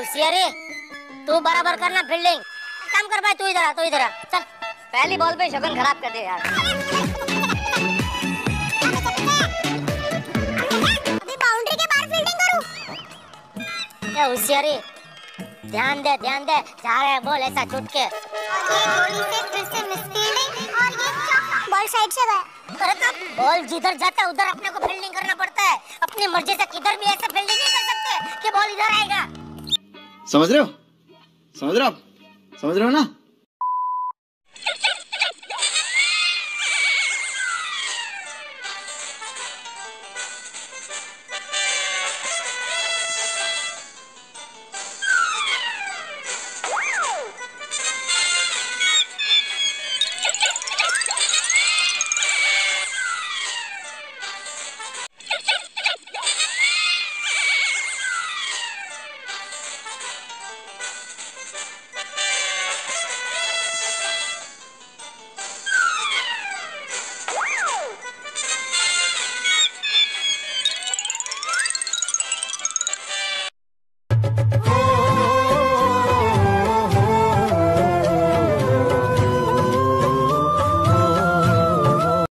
होशियारी, तू बराबर करना फील्डिंग। काम कर भाई, तू इधर आ, तू इधर आ, चल। पहली बॉल पे शगुन खराब कर दे यार। अभी बाउंड्री के बाहर फील्डिंग करूं। क्या होशियारी, ध्यान दे जा रहा है बॉल ऐसा छूट के। और ये गोली से फिर से मिस फील्डिंग और ये चौका। बॉल साइड से गया। अरे तो बॉल जिधर जाता है उधर अपने को फील्डिंग करना पड़ता है। अपनी मर्जी से किधर भी ऐसे फील्डिंग नहीं कर सकते कि बॉल इधर आएगा। समझ रहे हो? समझ रहे हो आप? समझ रहे हो ना?